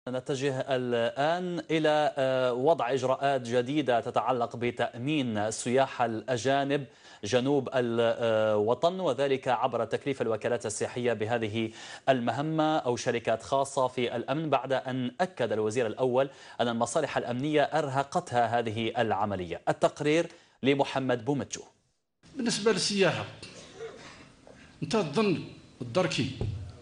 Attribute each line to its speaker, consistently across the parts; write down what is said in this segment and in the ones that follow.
Speaker 1: نتجه الآن إلى وضع إجراءات جديدة تتعلق بتأمين السياح الأجانب جنوب الوطن، وذلك عبر تكليف الوكالات السياحية بهذه المهمة أو شركات خاصة في الأمن، بعد أن أكد الوزير الأول أن المصالح الأمنية أرهقتها هذه العملية. التقرير لمحمد بومتشو.
Speaker 2: بالنسبة للسياحة، أنت تظن الدركي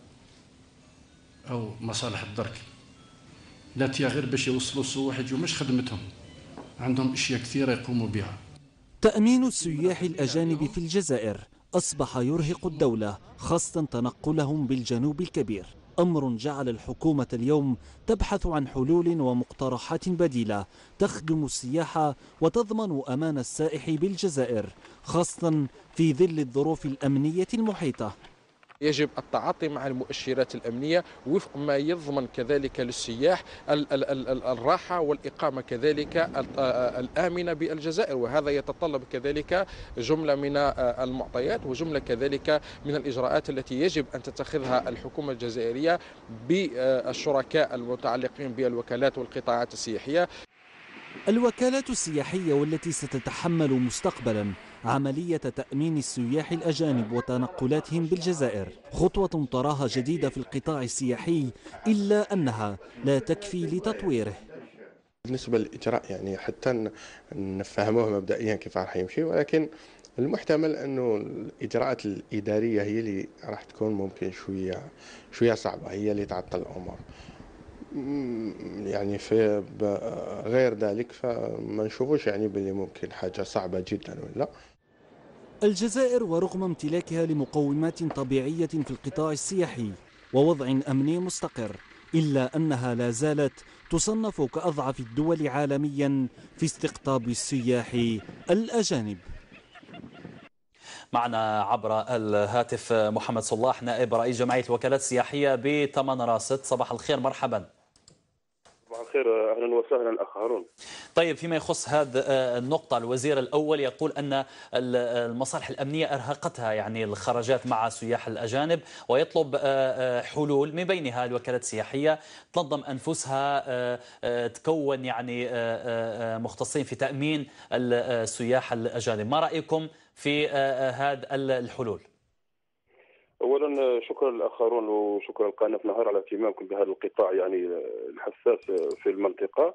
Speaker 2: أو مصالح الدرك لا تيا غير باش يوصلوا السواح يجوا مش خدمتهم، عندهم اشياء كثيره يقوموا بها.
Speaker 3: تأمين السياح الأجانب في الجزائر أصبح يرهق الدولة، خاصة تنقلهم بالجنوب الكبير، أمر جعل الحكومة اليوم تبحث عن حلول ومقترحات بديلة تخدم السياحة وتضمن أمان السائح بالجزائر، خاصة في ظل الظروف الأمنية المحيطة.
Speaker 4: يجب التعاطي مع المؤشرات الأمنية وفق ما يضمن كذلك للسياح الراحة والإقامة كذلك الآمنة بالجزائر، وهذا يتطلب كذلك جملة من المعطيات وجملة كذلك من الإجراءات التي يجب أن تتخذها الحكومة الجزائرية بالشركاء المتعلقين بالوكالات والقطاعات السياحية.
Speaker 3: الوكالات السياحية والتي ستتحمل مستقبلا عملية تأمين السياح الأجانب وتنقلاتهم بالجزائر خطوة تراها جديدة في القطاع السياحي، إلا أنها لا تكفي لتطويره.
Speaker 5: بالنسبة للإجراء يعني حتى نفهموه مبدئيا كيف راح يمشي، ولكن المحتمل أنه الإجراءات الإدارية هي اللي راح تكون ممكن شوية صعبة، هي اللي تعطل الأمور. يعني في غير ذلك فما نشوفوش يعني باللي ممكن حاجة صعبة جدا ولا.
Speaker 3: الجزائر ورغم امتلاكها لمقومات طبيعية في القطاع السياحي ووضع أمني مستقر، إلا أنها لا زالت تصنف كأضعف الدول عالميا في استقطاب السياح الأجانب.
Speaker 1: معنا عبر الهاتف محمد صلاح، نائب رئيس جمعية الوكالات السياحية بتمن راست. صباح الخير، مرحبا.
Speaker 6: صباح الخير، اهلا وسهلا الاخ هارون.
Speaker 1: طيب، فيما يخص هذه النقطة، الوزير الأول يقول أن المصالح الأمنية أرهقتها يعني الخرجات مع السياح الأجانب، ويطلب حلول من بينها الوكالات السياحية تنظم أنفسها، تكون يعني مختصين في تأمين السياح الأجانب. ما رأيكم في هذه الحلول؟
Speaker 6: اولا شكرا الاخ هارون وشكرا لقناه نهار على اهتمامكم بهذا القطاع يعني الحساس في المنطقه.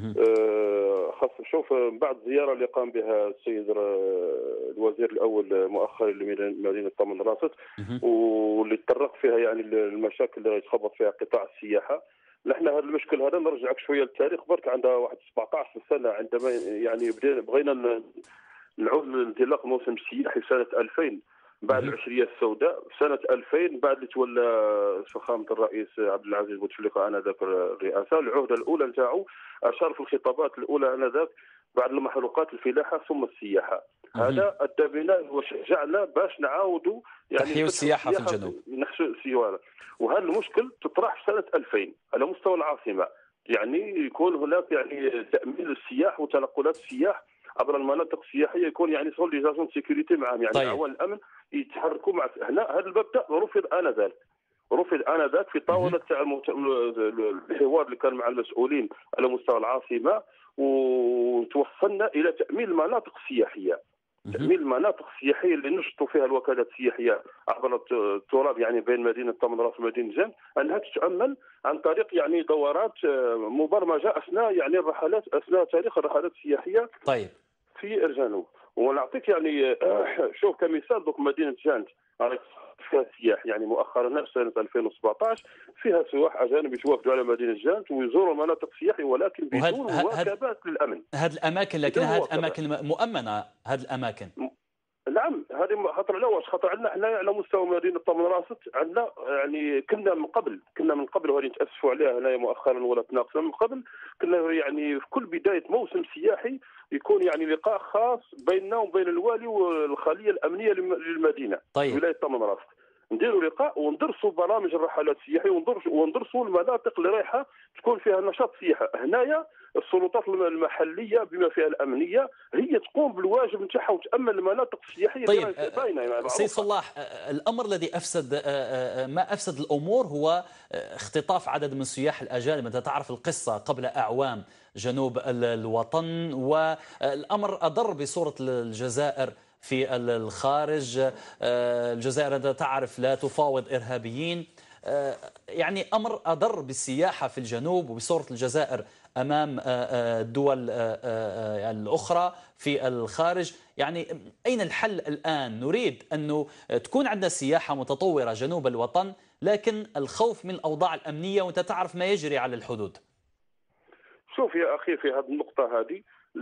Speaker 6: خاص نشوف بعد زياره اللي قام بها السيد الوزير الاول مؤخرا لمدينه تمن راست، واللي تطرق فيها يعني المشاكل اللي يتخبط فيها قطاع السياحه. نحن هذا المشكل هذا نرجعك شويه للتاريخ، برك عندها واحد 17 سنه عندما يعني بغينا نعود لانطلاق موسم السياحي سنه 2000 بعد العشريه السوداء. في سنه 2000 بعد اللي تولى فخامه الرئيس عبد العزيز بوتفليقه انذاك الرئاسه، العهده الاولى نتاعو اشار في الخطابات الاولى انذاك بعد المحروقات الفلاحه ثم السياحه. هذا ادى بنا وشجعنا باش نعاودوا يعني
Speaker 1: تحيي السياحه في الجنوب،
Speaker 6: نحشو السيوله. وهذا المشكل تطرح في سنه 2000 على مستوى العاصمه، يعني يكون هناك يعني تامين السياح وتنقلات السياح عبر المناطق السياحيه، يكون يعني سوليزاسيون سيكوريتي معهم، يعني
Speaker 1: طيب.
Speaker 6: عوان الامن يتحركوا مع هنا. هذا المبدا رفض انذاك في طاوله تاع الحوار اللي كان مع المسؤولين على مستوى العاصمه، وتوصلنا الى تامين المناطق السياحيه. تأمين المناطق السياحية اللي نشطوا فيها الوكالات السياحية عبر التراب يعني بين مدينة تمن راست ومدينة جان، أنها تتأمن عن طريق يعني دورات مبرمجة أثناء يعني الرحلات، أثناء تاريخ الرحلات السياحية.
Speaker 1: طيب،
Speaker 6: في الجنوب. ونعطيك يعني شوف كمثال دوك مدينة جانت فيها سياح يعني مؤخرا نفس سنة 2017 فيها سواح أجانب يتوافدوا على مدينة جانت ويزوروا المناطق السياحية، ولكن بدون مواكبات للأمن.
Speaker 1: هذه الأماكن لكن هذه الأماكن مؤمنة، هذه الأماكن.
Speaker 6: نعم، هذه خطر على واش خطر علينا احنا على مستوى مدينه تمن راست. عندنا يعني كنا من قبل وهذه نتاسفوا عليها هنايا مؤخرا ولا تناقصنا من قبل، كنا يعني في كل بدايه موسم سياحي يكون يعني لقاء خاص بيننا وبين الوالي والخليه الامنيه للمدينه.
Speaker 1: طيب.
Speaker 6: ولايه تمن راست. نديروا لقاء وندرسوا برامج الرحلات السياحيه وندرسوا المناطق اللي رايحه تكون فيها نشاط سياحه. هنايا السلطات المحليه بما فيها الامنيه هي تقوم بالواجب نتاعها وتامن المناطق السياحيه.
Speaker 1: طيب
Speaker 6: باينه.
Speaker 1: سي صلاح، الامر الذي افسد ما افسد الامور هو اختطاف عدد من السياح الاجانب. انت تعرف القصه قبل اعوام جنوب الوطن، والامر اضر بصوره الجزائر في الخارج. الجزائر أنت تعرف لا تفاوض إرهابيين، يعني أمر أضر بالسياحة في الجنوب وبصورة الجزائر أمام الدول الأخرى في الخارج. يعني أين الحل الآن؟ نريد أن تكون عندنا سياحة متطورة جنوب الوطن، لكن الخوف من الأوضاع الأمنية وأنت تعرف ما يجري على الحدود.
Speaker 6: شوف يا أخي، في هذه النقطة هذه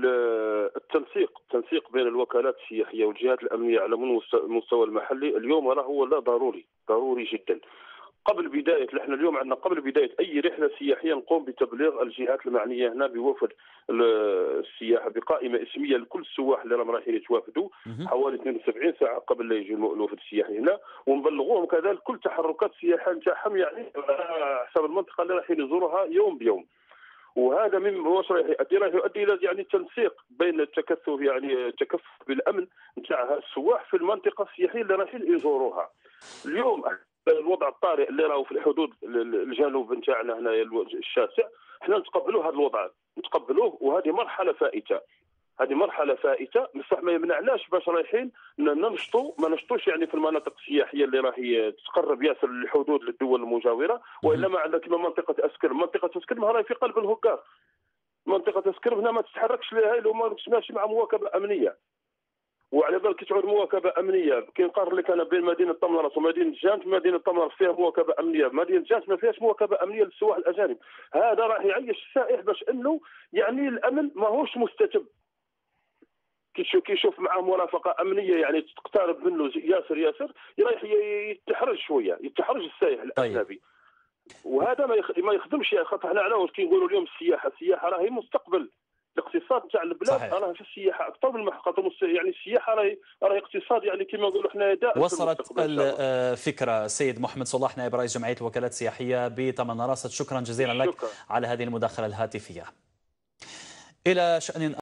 Speaker 6: التنسيق بين الوكالات السياحيه والجهات الامنيه على المستوى المحلي اليوم راه هو لا ضروري جدا. احنا اليوم عندنا قبل بدايه اي رحله سياحيه نقوم بتبليغ الجهات المعنيه هنا بوفد السياحه بقائمه اسميه لكل السواح اللي راهم رايحين يتوافدوا حوالي 72 ساعه قبل لا يجي الوفد السياحي هنا، ونبلغوهم كذلك كل تحركات السياحه نتاعهم يعني على حسب المنطقه اللي رايحين يزوروها يوم بيوم. وهذا من واش راح يؤدي الى يعني تنسيق بين التكفل بالامن نتاع السواح في المنطقه السياحيه اللي رايحين يزوروها. اليوم الوضع الطارئ اللي راهو في الحدود الجنوب نتاعنا هنا الشاسع، احنا نتقبلوا هذا الوضع، نتقبلوه، وهذه مرحله فائته. بصح ما يمنعناش باش رايحين ما نشطوش يعني في المناطق السياحيه اللي راهي تقرب ياسر للحدود للدول المجاوره، والا ما عندنا كما منطقه اسكرم راهي في قلب الهكار. منطقه اسكرم هنا ما تتحركش لها لو ما تسمعش مع مواكبه امنيه. وعلى بالك كي تعود مواكبه امنيه كي نقارن لك انا بين مدينه طمرات ومدينه جانت، مدينه طمرات فيها مواكبه امنيه، مدينه جانت ما فيهاش مواكبه امنيه للسواح الاجانب. هذا راح يعيش السائح باش انه يعني الامن ماهوش مستتب. كي يشوف معاه مرافقه امنيه يعني تقترب منه ياسر رايح يتحرج السائح الاجنبي. وهذا ما يخدمش يا خاطر احنا على كي نقولوا اليوم السياحه راهي مستقبل الاقتصاد تاع البلاد. راه في السياحه اكثر من خاطر يعني السياحه راهي اقتصاد يعني كما نقولوا احنا دائما.
Speaker 1: وصلت الفكره. سيد محمد صلاح نائب رئيس جمعيه الوكالات السياحيه بتمنراست، شكرا جزيلا لك على هذه المداخله الهاتفيه. إلى شأن